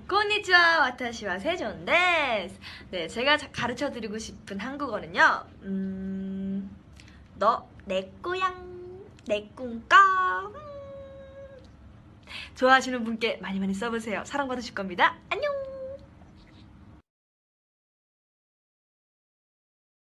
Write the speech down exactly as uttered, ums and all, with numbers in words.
konnichiwa, 와타시와 세존 데스. 네, 제가 가르쳐 드리고 싶은 한국어는요. 음, 너 내 꼬양, 내 꿈꿔. 음. 좋아하시는 분께 많이 많이 써보세요. 사랑받으실 겁니다. 안녕.